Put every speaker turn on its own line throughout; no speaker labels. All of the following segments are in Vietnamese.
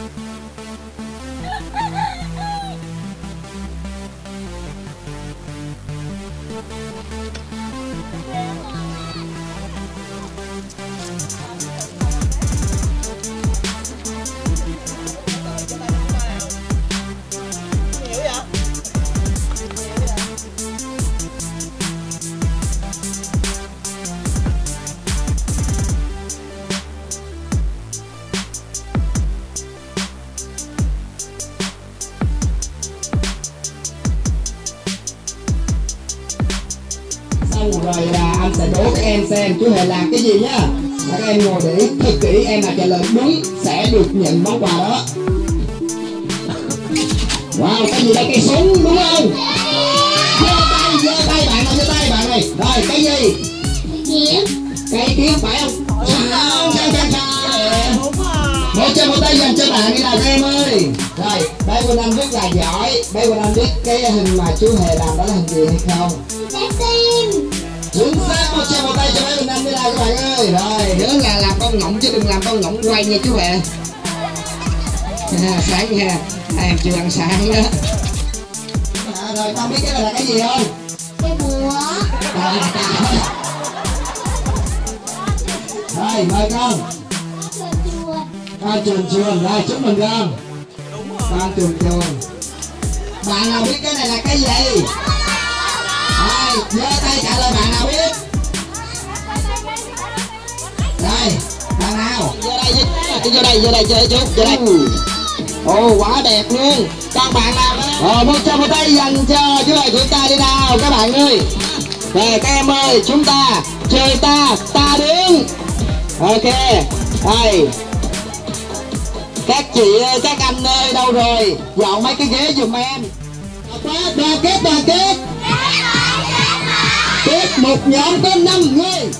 Rồi là anh sẽ đố các em xem chú Hề làm cái gì nhá. Các em ngồi để ý thật kỹ, em nào trả lời đúng sẽ được nhận món quà đó. Wow, cái gì đây? Cây súng đúng không? Giơ tay bạn nào, giơ tay bạn này. Rồi cái gì? Cây kiếm phải không? Một chân một tay dành cho bạn đi nào các em ơi. Rồi, bé Quỳnh Anh rất là giỏi. Bé Quỳnh Anh biết cái hình mà chú Hề làm đó là hình gì hay không? Chính xác, một chân một tay cho bé Quỳnh Anh đi nào các bạn ơi. Rồi, nhớ là làm con ngỗng chứ đừng làm con ngỗng quay nha chú Hề. Sáng nha, em chưa ăn sáng đó. Rồi, con biết cái này là cái gì không?
Cái búa.
Rồi, mời con. Con chuồn chuồn, rồi chúc mừng con. Con chuồn chuồn. Bạn nào biết cái này là cái gì? Rồi, giơ tay trả lời bạn nào biết. Đây, bạn nào? Vô đây chơi chút, vô đây. Ồ, quá đẹp luôn. Còn bạn nào đó? Một tràng một tay dành cho chú Hề của ta đi nào các bạn ơi. Rồi các em ơi, chúng ta chơi ta đứng. Ok, đây. Các chị ơi, các anh ơi, đâu rồi? Dọn mấy cái ghế giùm em. Đoàn kết. Tiếp một nhóm có 5 người.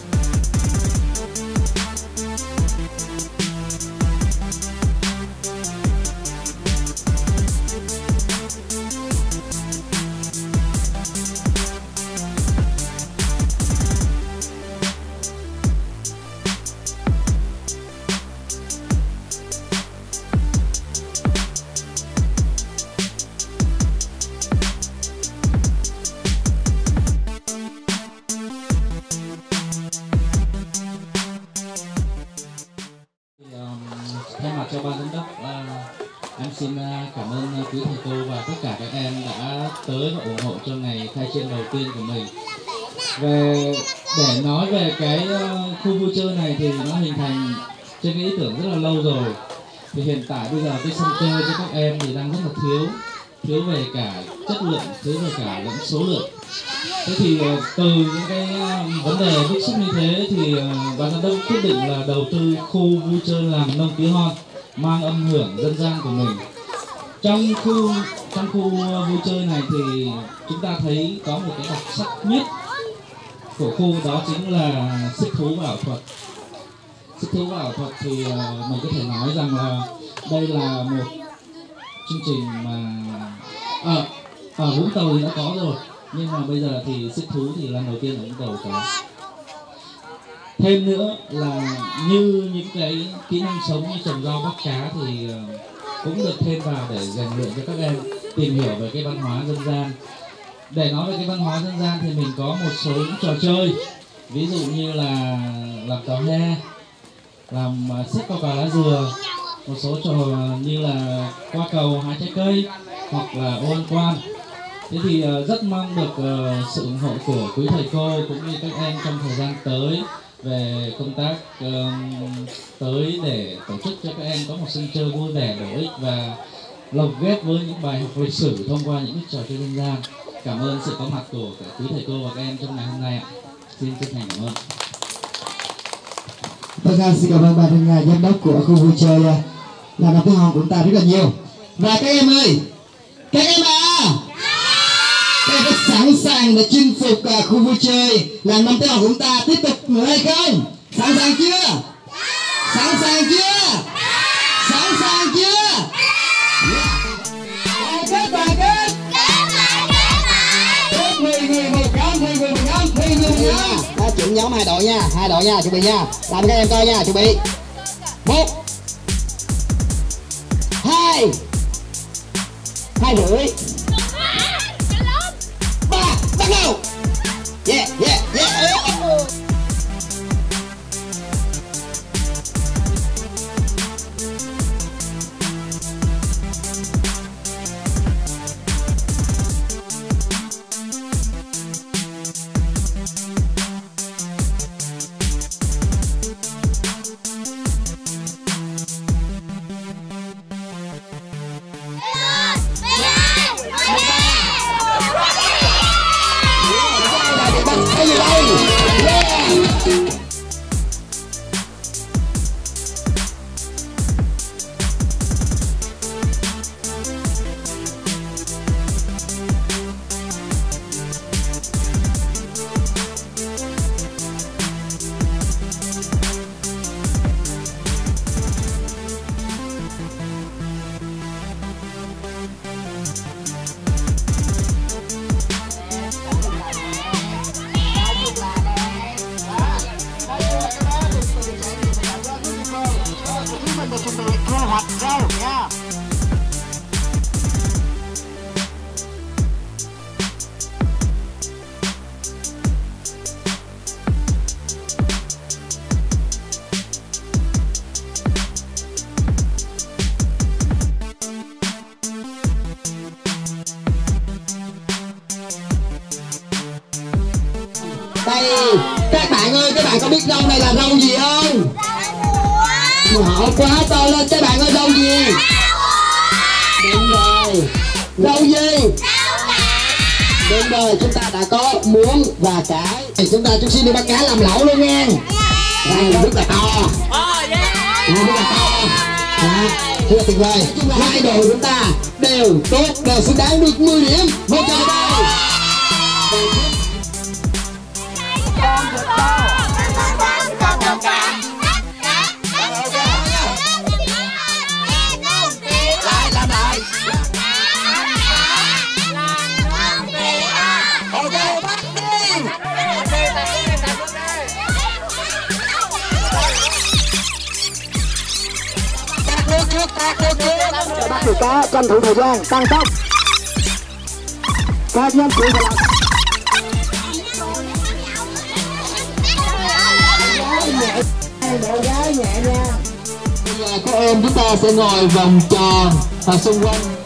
Thay mặt cho ban giám đốc, em xin cảm ơn quý thầy cô và tất cả các em đã tới và ủng hộ cho ngày khai trương đầu tiên của mình. Để nói về cái khu vui chơi này thì nó hình thành trên cái ý tưởng rất là lâu rồi. Thì hiện tại bây giờ cái sân chơi cho các em thì đang rất là thiếu về cả chất lượng, thiếu về cả lẫn số lượng. Thế thì từ những cái vấn đề bức xúc như thế thì ban giám đốc quyết định là đầu tư khu vui chơi làng nông tí hon mang âm hưởng dân gian của mình. Trong khu vui chơi này thì chúng ta thấy có một cái đặc sắc nhất của khu, đó chính là xích thú và ảo thuật. Xích thú và ảo thuật thì mình có thể nói rằng là đây là một chương trình mà ở Vũng Tàu thì đã có rồi, nhưng mà bây giờ thì xích thú thì lần đầu tiên ở Vũng Tàu có. Thêm nữa là như những cái kỹ năng sống như trồng rau bắt cá thì cũng được thêm vào để rèn luyện cho các em tìm hiểu về cái văn hóa dân gian. Để nói về cái văn hóa dân gian thì mình có một số những trò chơi, ví dụ như là làm tò he, làm xếp cao cào lá dừa, một số trò như là qua cầu hái trái cây hoặc là ô ăn quan. Thế thì rất mong được sự ủng hộ của quý thầy cô cũng như các em trong thời gian tới về công tác tới để tổ chức cho các em có một sân chơi vui vẻ, bổ ích và lồng ghép với những bài học lịch sử thông qua những trò chơi dân gian. Cảm ơn sự có mặt của quý thầy cô và các em trong ngày hôm nay ạ. Xin chân thành cảm ơn.
Vâng, xin cảm ơn ban giám đốc của khu vui chơi làng nông tí hon của chúng ta rất là nhiều. Và các em ơi, các em các em có sẵn sàng để chinh phục khu vui chơi làng nông tí hon của chúng ta tiếp tục nữa hay không? Sẵn sàng chưa? Sẵn sàng chưa? Sẵn sàng chưa? Đoàn kết. Kết 10 người một nhóm, 10 người một nhóm, 10 người một nhóm. Chuyển nhóm hai đội nha, chuẩn bị nha. Làm các em coi nha, chuẩn bị. 1 2 2,5 3 bắt đầu. Yeah yeah yeah. Đây, các bạn ơi, các bạn có biết rau này là rau gì không? Họ quá to lên, các bạn ơi, rau gì? Đúng rồi. Rau gì? Đúng rồi, chúng ta đã có muống và cải. Chúng ta chút xíu đi bắt cá làm lẩu luôn nha. Đây rất là to. Rất là to. Rất là tuyệt vời. Hai đội chúng ta đều tốt, đều xứng đáng được 10 điểm. Một trận đây.
Bắt được cá, tranh thủ thời gian, tăng tốc. Các nhân sự phải làm độ gái nhẹ nha.
Bây giờ các em chúng ta sẽ ngồi vòng tròn và xung quanh